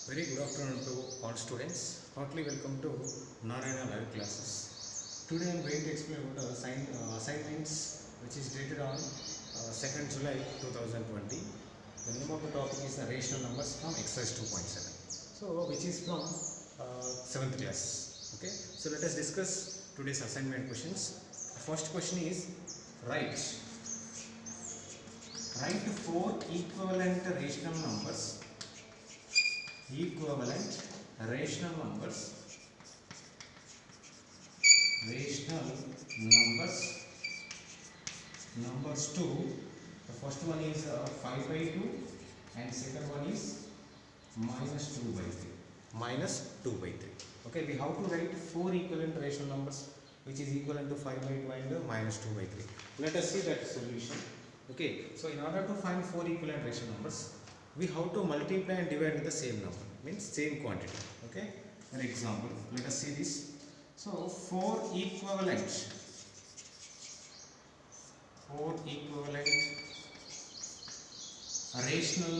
Very good afternoon to all students. Heartily welcome to Narayana live classes. Today I am going to explain about assignments which is dated on 2nd July 2020. The name of the topic is the rational numbers from exercise 2.7. So which is from 7th class. Okay. So let us discuss today's assignment questions. The first question is write 4 equivalent rational numbers numbers 2. The first one is 5 by 2 and second one is minus 2 by 3. Okay, we have to write 4 equivalent rational numbers which is equivalent to 5 by 2 and minus 2 by 3. Let us see that solution. Okay, so in order to find 4 equivalent rational numbers, we have to multiply and divide with the same number, means same quantity. Okay, for example, let us see this. So 4 equivalent rational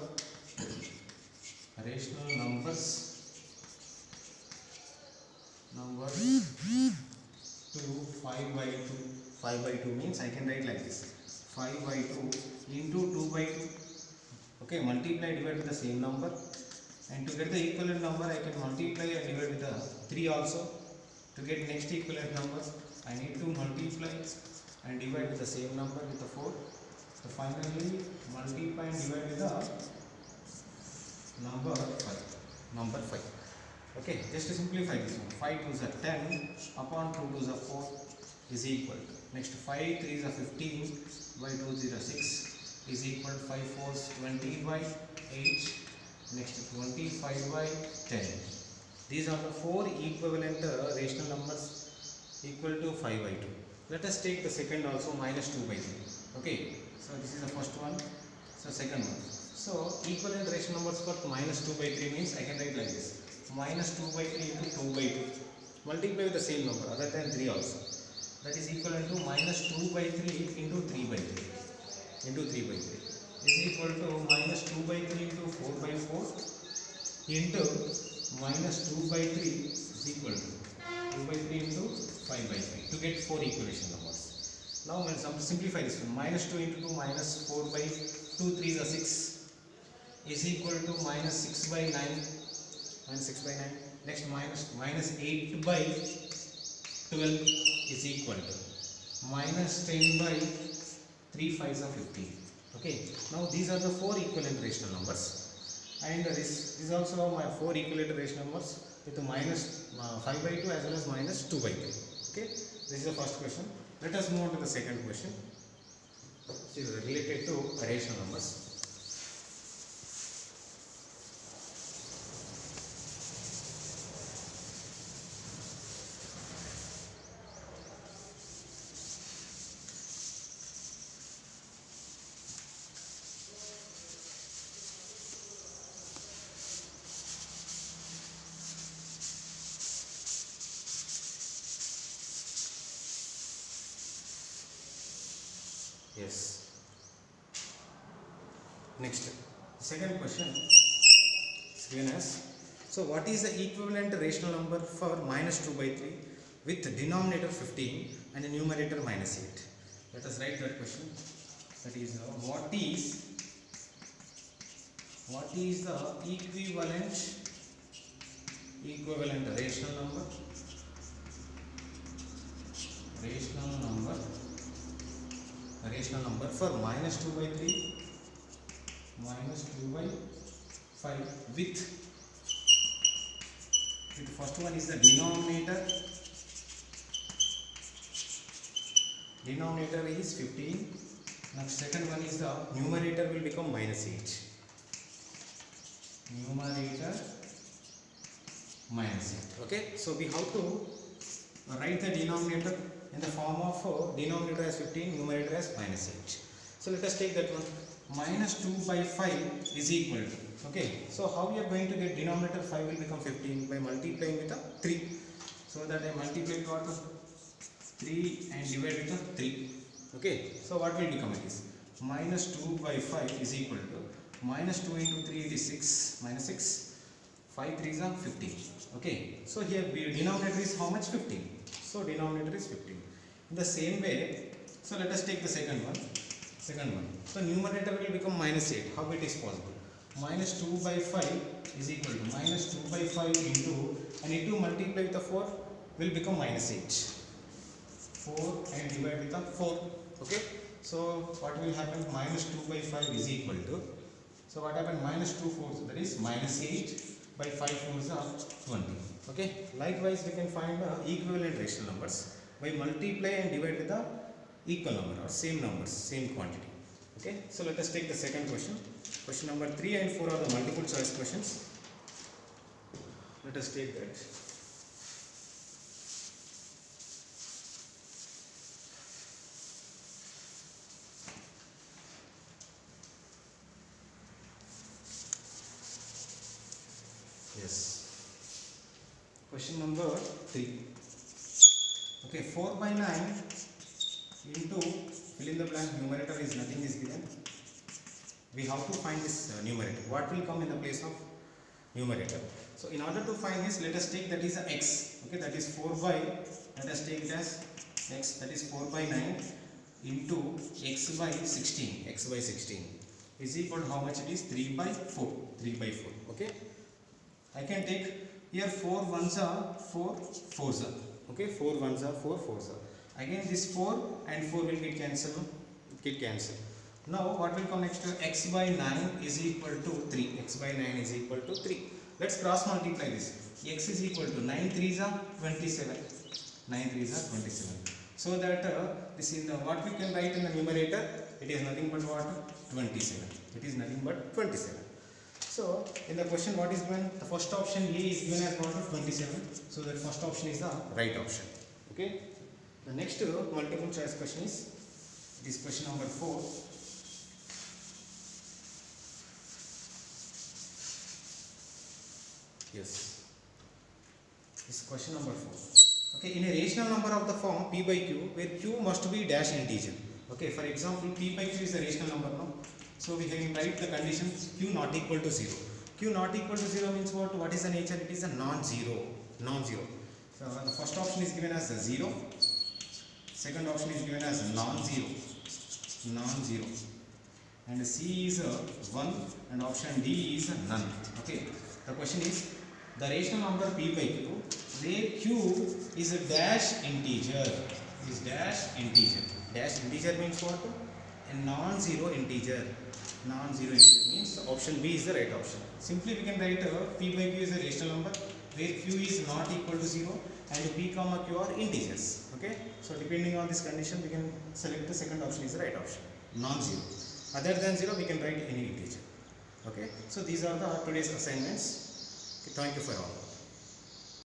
numbers to 5 by 2. 5 by 2 means I can write like this: 5 by 2 into 2 by 2. Okay, multiply divide with the same number, and to get the equivalent number I can multiply and divide with the 3 also. To get next equivalent number I need to multiply and divide with the same number with the 4. So finally multiply and divide with the number 5. Okay, just to simplify this one, 5 2s are 10 upon 2 2s are 4 is equal to, next 5 3s are 15 by 2 0 6 is equal to 5 4s 20 by 8, next 25 by 10. These are the 4 equivalent rational numbers equal to 5 by 2. Let us take the second also, minus 2 by 3. Okay, so this is the first one. So second one. So equivalent rational numbers for minus 2 by 3 means I can write like this: minus 2 by 3 into 2 by 2. Multiply with the same number other than 3 also. That is equivalent to minus 2 by 3 into 3 by 3 is equal to minus 2 by 3 into 4 by 4 into minus 2 by 3 is equal to 2 by 3 into 5 by 5 to get 4 equation numbers. Now we'll simplify this one. Minus 2 into 2 minus 4 by 2 3 is 6 is equal to minus 6 by 9. Next minus 8 by 12 is equal to minus 10 by 3 5s are 15. Okay, now these are the 4 equivalent rational numbers, and this is also my 4 equivalent rational numbers with minus 5 by 2 as well as minus 2 by 3. Okay, this is the first question. Let us move on to the second question, which is related to rational numbers. Yes. Next, second question is given as, so what is the equivalent rational number for minus 2 by 3 with denominator 15 and the numerator minus 8? Let us write that question. That is, what is the equivalent rational number for minus 2 by 3, minus 2 by 5 with first one is the denominator is 15. Now second one is the numerator will become minus 8. Okay, so we have to write the denominator in the form of denominator as 15, numerator as minus 8. So let us take that one. Minus 2 by 5 is equal to, okay, so how we are going to get denominator 5 will become 15 by multiplying with a 3. So that I multiply with 3 and divide with a 3. Okay, so what will become it is minus 2 by 5 is equal to minus 2 into 3 it is 6, minus 6 5 3s are 15. Okay, so here denominator is how much? 15. So denominator is 15. In the same way, so let us take the second one. So numerator will become minus 8. How it is possible? Minus 2 by 5 is equal to minus 2 by 5 into, and into multiply with the 4 will become minus 8. 4 and divide with the 4. Okay, so what will happen? Minus 2 by 5 is equal to, so what happened? Minus 2 4, so that is minus 8 by 5 4s are 20. Okay, likewise we can find equivalent rational numbers by multiply and divide with the equal number or same numbers, same quantity. Okay, so let us take the second question. Question number 3 and 4 are the multiple choice questions. Let us take that. Yes. Question number 3. Okay, 4 by 9 into fill in the blank, numerator is nothing is given. We have to find this numerator. What will come in the place of numerator? So in order to find this, let us take that is a x. Okay, that is 4 by, let us take it as x, that is 4 by 9 into x by 16. X by 16 is equal to how much it is? 3 by 4. 3 by 4. Okay, I can take here 4 ones are 4 fours are. Okay, 4 ones are 4 fours are. Again this 4 and 4 will get cancelled. Now what will come next? X by 9 is equal to 3. X by 9 is equal to 3. Let's cross multiply this. X is equal to 9 3s are 27. 9 3s are 27. So that this in the, what we can write in the numerator, it is nothing but what? 27. It is nothing but 27. So in the question what is given? The first option A is given as what? 27. So that first option is the right option. Okay. The next multiple choice question is this question number 4. Yes. This is question number 4. Okay, in a rational number of the form P by Q, where Q must be dash integer. Okay, for example, P by Q is a rational number now. So we can write the condition Q not equal to 0. Q not equal to 0 means what? What is the nature? It is a non-zero. Non-zero. So the first option is given as a 0. Second option is given as a non-zero. Non-zero. And C is a 1 and option D is a none. Okay. The question is the rational number P by Q where Q is a dash integer. Is dash integer. Dash integer means what? A non-zero integer. Non-zero integer means option B is the right option. Simply we can write P by Q is a rational number where Q is not equal to 0 and P comma Q are integers. Okay. So depending on this condition we can select the second option is the right option. Non-zero. Other than 0 we can write any integer. Okay. So these are the today's assignments. Okay, thank you for all.